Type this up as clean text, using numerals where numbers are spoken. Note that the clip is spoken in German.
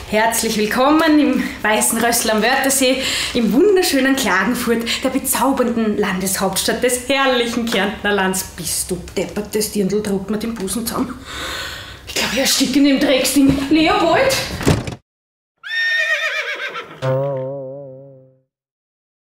Herzlich willkommen im Weißen Rössl am Wörthersee, im wunderschönen Klagenfurt, der bezaubernden Landeshauptstadt des herrlichen Kärntner Lands. Bist du deppert, das Dirndl druckt mir den Busen zusammen. Ich glaube, ich ersticke in dem Drecksding. Leopold?